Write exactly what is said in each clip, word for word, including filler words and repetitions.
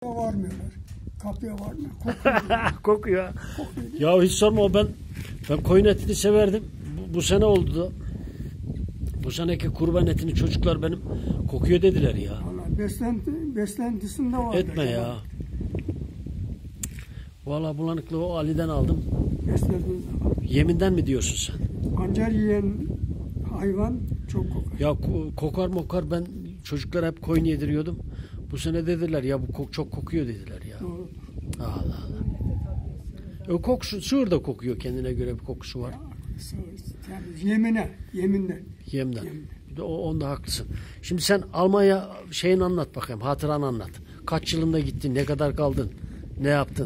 Varmıyorlar. Kapıya varmıyor. Kokuyor. Kokuyor. Kokuyor. Ya hiç sorma, ben ben koyun etini severdim. Bu, bu sene oldu da. Bu seneki kurban etini çocuklar benim kokuyor dediler ya. Vallahi beslenti, beslentisinde var. Etme ya. Vallahi bulanıklığı o Ali'den aldım. Beslentisinde var. Yeminden mi diyorsun sen? Pancar yiyen hayvan çok kokar. Ya kokar mokar, ben çocuklara hep koyun yediriyordum. Bu sene dediler ya bu kok çok kokuyor dediler ya. Doğru. Allah Allah. O kokusu, sığır da kokuyor, kendine göre bir kokusu var. Yani yemine, yeminden. Yemden. Yemden. Bir de o, onda haklısın. Şimdi sen Almanya şeyini anlat bakayım, hatıranı anlat. Kaç yılında gittin, ne kadar kaldın, ne yaptın?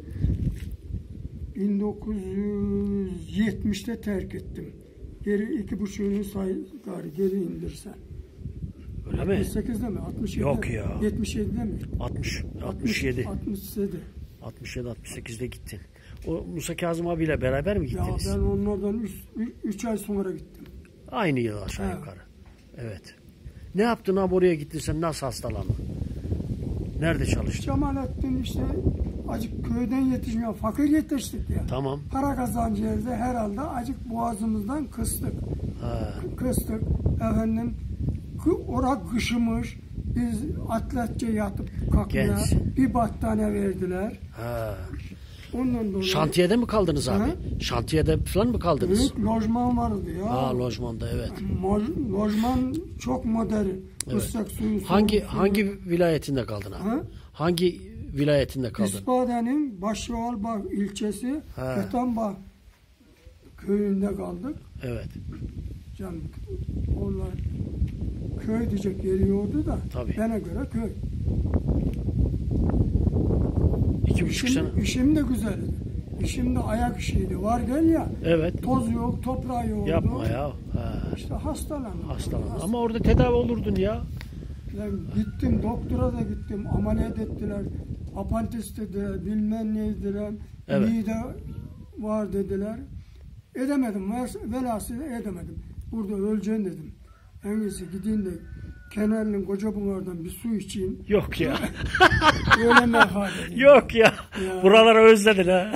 bin dokuz yüz yetmişte terk ettim. Geri iki buçuğunu say gari, geri indirsen. Öyle mi? altmış sekizde mi? altmış yedide Yok mi? ya. yetmiş yedide mi? altmış, altmış yedi. altmış yedi. altmış yedi altmış sekizde gittin. O Musa Kazım abiyle beraber mi Ya gittiniz? ben onlardan üç ay sonra gittim. Aynı yıl aşağı Ha. yukarı. Evet. Ne yaptın abi, oraya gittin sen, nasıl hastalandın? Nerede çalıştın? Cemalettin işte acık köyden yetişmiyor. Fakir yetiştik ya. Tamam. Para kazancıyız da herhalde acık boğazımızdan kıstık. Ha. Kıstık. Efendim orak kışımış. Biz atletçe yatıp kalkmaya Genç. bir battaniye verdiler. Ha. Ondan dolayı Şantiyede mi kaldınız abi? Hı? Şantiyede falan mı kaldınız? büyük lojman vardı ya. Ha, lojmanda, evet. Mo- Lojman çok modern. Evet. Islak suyu, Hangi soğuk suyu. hangi vilayetinde kaldın abi? Hı? Hangi vilayetinde kaldın? İspade'nin Başşoğalbağ ilçesi Ha. Ketanbağ köyünde kaldık. Evet. Canım onlar köy diyecek yeri yoktu da Tabii. bana göre köy. İki buçuk İşim, sene. işim de güzeldi. İşim de ayak işiydi. Var gel ya. Evet. Toz yok, toprağı yok. Yapma ya. Ha. İşte hastalandım. Hastalandın. Ama orada tedavi olurdun ya. Ben gittim, doktora da gittim. Ameliyat ettiler. Apantis dediler, bilmem ne dediler. Evet. Mide var dediler. Edemedim. Velhasıl edemedim. Burada öleceğim dedim. En iyisi gideyim de Kenarlı'nın Kocabunar'dan bir su içeyim. Yok ya. Öyle merhaba dedim. Yok ya. Ya. Buraları özledin ha.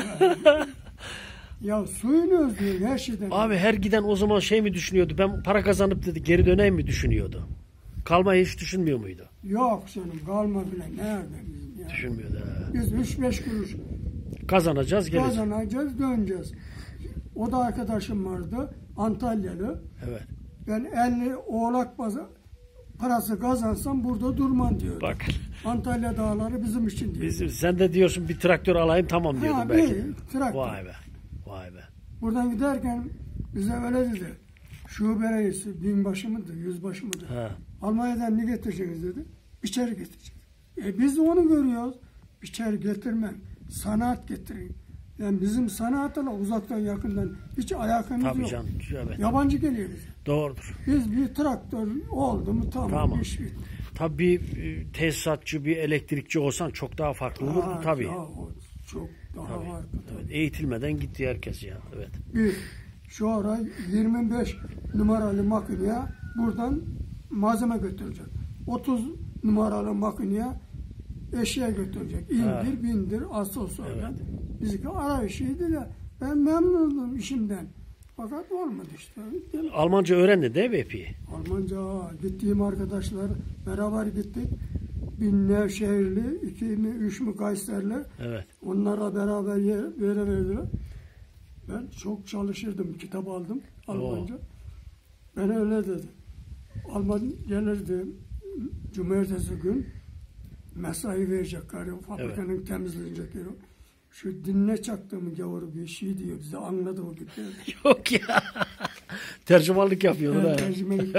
Ya suyunu özlüyor her şeyden. Abi her giden o zaman şey mi düşünüyordu? Ben para kazanıp dedi geri döneyim mi düşünüyordu? Kalmayı hiç düşünmüyor muydu? Yok canım kalma bile. Nerede bizim ya? Düşünmüyordu ha. Biz üç beş kuruş Kazanacağız, geleceğiz. kazanacağız döneceğiz. O da arkadaşım vardı. Antalyalı. Evet. Ben elli oğlak bazı parası kazansam burada durmam diyor. Bak. Antalya dağları bizim için diyor. Biz, sen de diyorsun bir traktör alayım tamam diyordun Ha, belki. bir traktör. Vay be. Vay be. Buradan giderken bize öyle dedi. Şube reisi, binbaşı mıdır, yüzbaşı mıdır? Ha. Almanya'dan ne getireceksiniz dedi. Biçer getireceğiz. E biz de onu görüyoruz. Biçer getirmem. Sanat getireyim. Yani bizim sanatla uzaktan yakından hiç alakamiz Tabii yok. canım. Evet. Yabancı geliyor bize. Doğrudur. Biz bir traktör oldu mu tamam, Tamam. iş bitti. Tabii bir e, tesisatçı, bir elektrikçi olsan çok daha farklı olurdu Aa, tabii. ya, o çok daha Tabii. var. Evet. Eğitilmeden gitti herkes ya. Evet. Bir, şu ara yirmi beş numaralı makineye buradan malzeme götürecek. otuz numaralı makineye eşya götürecek. İndir, Ha. bindir, asıl sonra. Evet. Bizimki ara işiydi de ben memnundum işimden. Fakat olmadı işte. Almanca öğrendin değil mi epey? Almanca gittiğim arkadaşlar beraber gittik. Bir Nevşehirli, iki mi, üç mü Kayserli. Evet. Onlara beraber yer, yere verdiler. Ben çok çalışırdım, kitap aldım Almanca. Ben öyle dedim. Alman gelirdi, cumartesi gün mesai verecek gari, fabrikanın evet. temizlenecek yeri. Şu dinle çaktığımı gavuru bir şey diyor, bize anladı o gibi. Yok ya. Tercümanlık yapıyorlar. Evet, ha. tercümanlık.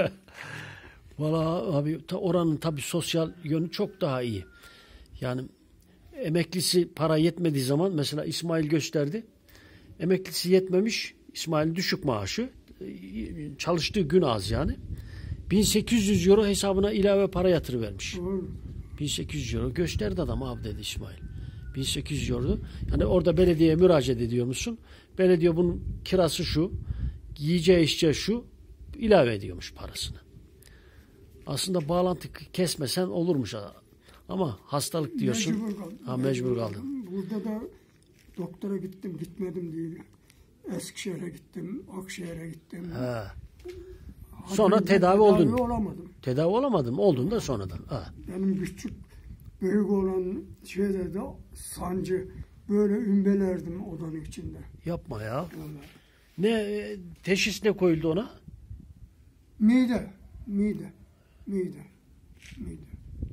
Valla abi ta oranın tabii sosyal yönü çok daha iyi. Yani emeklisi para yetmediği zaman mesela İsmail gösterdi. Emeklisi yetmemiş, İsmail düşük maaşı, çalıştığı gün az yani. bin sekiz yüz euro hesabına ilave para yatırıvermiş. bin sekiz yüz euro gösterdi adam abi dedi İsmail. bin sekiz yüz euro. Yani orada belediyeye müracaat ediyor musun? Belediye bunun kirası şu, yiyeceği içeceği şu, ilave ediyormuş parasını. Aslında bağlantı kesmesen olurmuş. Ama hastalık diyorsun. Mecbur kaldım. Ha, mecbur kaldın. Burada da doktora gittim, gitmedim değil. Eskişehir'e gittim, Akşehir'e gittim. Ha. Hadi Sonra ben tedavi oldun. Tedavi olamadım. Tedavi olamadın mı? Oldun da sonradan. Ha. Benim küçük, büyük olan şeyde de sancı, böyle ümbelerdim odanın içinde. Yapma ya. Vallahi. Ne e, teşhis ne koyuldu ona? Mide, mide, mide, mide.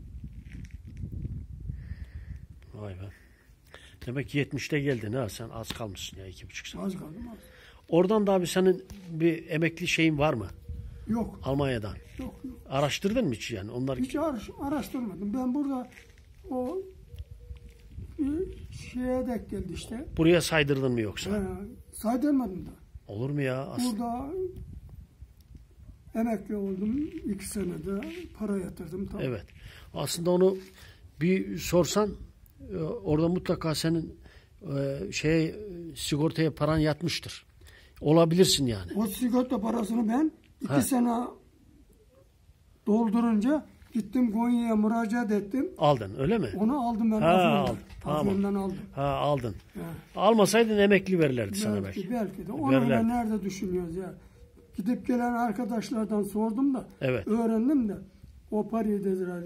Vay be. Demek ki yetmişte geldin ha. Sen az kalmışsın ya. iki buçuk sene. Az kaldım az. Oradan da abi senin bir emekli şeyin var mı? Yok, Almanya'dan. yok, yok. Araştırdın mı hiç yani? Onlar Hiç araş- araştırmadım. Ben burada o bir şeye denk geldi işte. buraya saydırdın mı yoksa? Ee, saydırmadım da. Olur mu ya? Aslında. Burada emekli oldum. iki senede para yatırdım. Tabii. Evet. Aslında onu bir sorsan e, orada mutlaka senin e, şey sigortaya paran yatmıştır. Olabilirsin yani. O sigorta parasını ben iki Ha. sene doldurunca gittim Konya'ya müracaat ettim. Aldın öyle mi? Onu aldım ben. Ha, Afyon'dan. aldın. Tamam. Afyon'dan aldım. Ha aldın. Ha. Almasaydın emekli verirlerdi sana Belki, belki. belki de. Onu Verirler. öyle nerede düşünüyoruz ya. Gidip gelen arkadaşlardan sordum da Evet. öğrendim de o parayı dediler.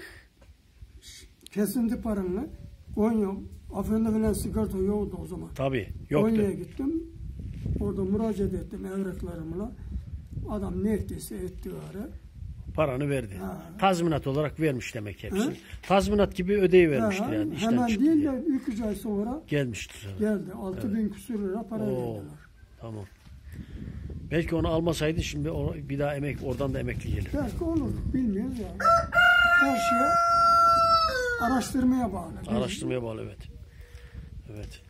Kesinti paranla Konya, Afyon'da falan sigorta yoktu o zaman. Tabii. Yoktu. Konya'ya gittim. Orada müracaat ettim evraklarımla. Adam ne ettiyse etti gari. Paranı verdi. Ha. Tazminat olarak vermiş demek hepsini. Ha. Tazminat gibi ödeyivermiştir Ha, yani. işten hemen çıktı değil diye. de iki üç ay sonra Gelmiştir. Evet. geldi. Altı bin küsür lira para Oo. verdiler. Tamam. Belki onu almasaydı şimdi o- bir daha emek oradan da emekli gelir. Belki olur. Bilmiyoruz ya. Her şeye araştırmaya bağlı. Araştırmaya bağlı evet. Evet.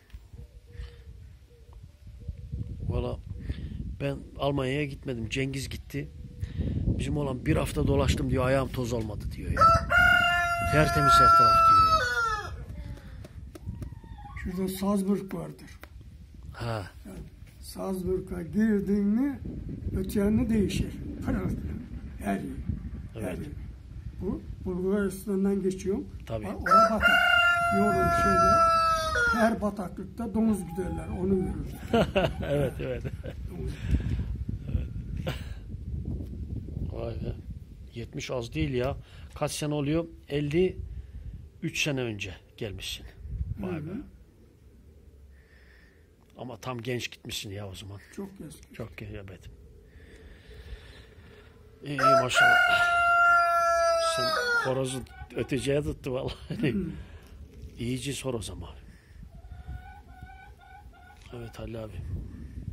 Valla ben Almanya'ya gitmedim. Cengiz gitti. Bizim olan bir hafta dolaştım diyor. Ayağım toz olmadı diyor ya. Tertemiz her taraf diyor ya. Şurada Salzburg vardır. Ha. Salzburg'a girdin mi öte yanı değişir. Pırıl. Her yer. Her Evet. yer. Bu Bulgaristan'dan geçiyorum. Tabii. Orada batak. Yolun şeyde her bataklıkta domuz giderler. Onu görürüz. evet evet. Domuz. Vay be. yetmiş az değil ya. Kaç sene oluyor? elli üç sene önce gelmişsin. Vay be. Hı hı. Ama tam genç gitmişsin ya o zaman. Çok eski. Çok genç evet. İyi, iyi maşallah. Sen horozu öteceğe tuttu vallahi. İyice sor o zaman. Evet Halil abi.